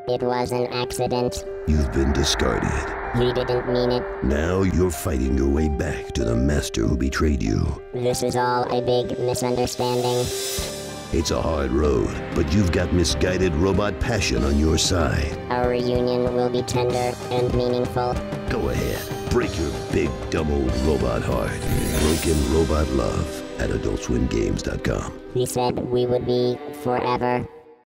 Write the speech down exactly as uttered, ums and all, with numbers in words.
It was an accident. You've been discarded. He didn't mean it. Now you're fighting your way back to the master who betrayed you. This is all a big misunderstanding. It's a hard road, but you've got misguided robot passion on your side. Our reunion will be tender and meaningful. Go ahead, break your big, dumb old robot heart. Broken Robot Love at adult swim games dot com. He said we would be forever.